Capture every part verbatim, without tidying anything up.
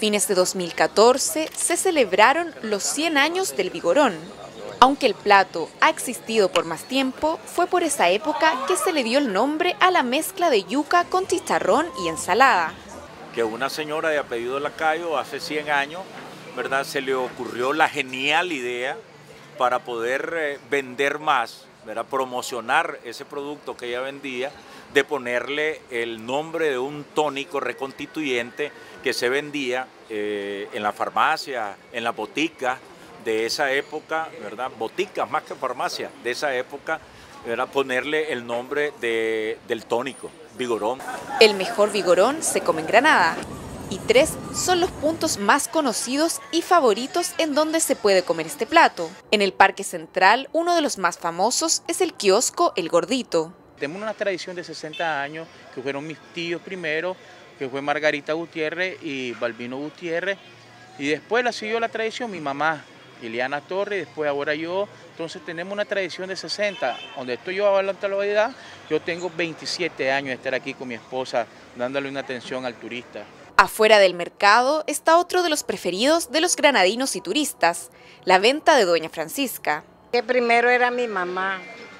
fines de dos mil catorce se celebraron los cien años del vigorón. Aunque el plato ha existido por más tiempo, fue por esa época que se le dio el nombre a la mezcla de yuca con chicharrón y ensalada. Que una señora de apellido Lacayo hace cien años, ¿verdad?, se le ocurrió la genial idea para poder eh, vender más, ¿verdad?, promocionar ese producto que ella vendía, de ponerle el nombre de un tónico reconstituyente que se vendía eh, en la farmacia, en la botica de esa época, ¿verdad?, boticas más que farmacia de esa época, ¿verdad?, ponerle el nombre de, del tónico, vigorón. El mejor vigorón se come en Granada y tres son los puntos más conocidos y favoritos en donde se puede comer este plato. En el Parque Central, uno de los más famosos es el kiosco El Gordito. Tenemos una tradición de sesenta años, que fueron mis tíos primero, que fue Margarita Gutiérrez y Balbino Gutiérrez, y después la siguió la tradición mi mamá, Ileana Torres, después ahora yo. Entonces tenemos una tradición de sesenta, donde estoy yo a la actualidad. Yo tengo veintisiete años de estar aquí con mi esposa, dándole una atención al turista. Afuera del mercado está otro de los preferidos de los granadinos y turistas, la venta de Doña Francisca. Que primero era mi mamá,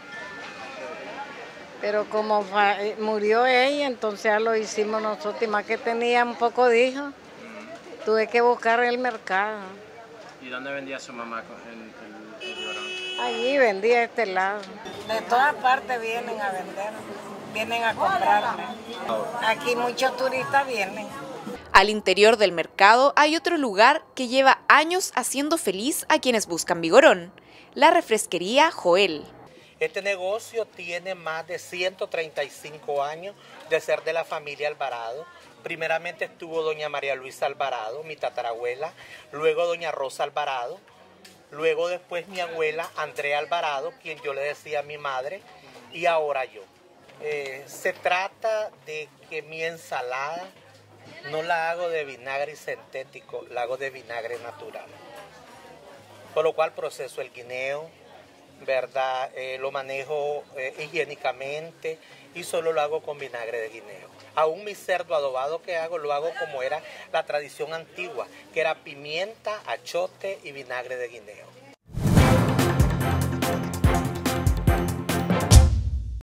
pero como murió ella, entonces ya lo hicimos nosotros, y más que tenía un poco de hijos, tuve que buscar el mercado. ¿Y dónde vendía su mamá el, el, el vigorón? Allí vendía a este lado. De todas partes vienen a vender, vienen a comprarme. Aquí muchos turistas vienen. Al interior del mercado hay otro lugar que lleva años haciendo feliz a quienes buscan vigorón, la refresquería Joel. Este negocio tiene más de ciento treinta y cinco años de ser de la familia Alvarado. Primeramente estuvo doña María Luisa Alvarado, mi tatarabuela, luego doña Rosa Alvarado, luego después mi abuela Andrea Alvarado, quien yo le decía a mi madre, y ahora yo. Eh, se trata de que mi ensalada no la hago de vinagre sintético, la hago de vinagre natural. Por lo cual proceso el guineo, ¿verdad? Eh, lo manejo eh, higiénicamente y solo lo hago con vinagre de guineo. Aún mi cerdo adobado que hago, lo hago como era la tradición antigua, que era pimienta, achote y vinagre de guineo.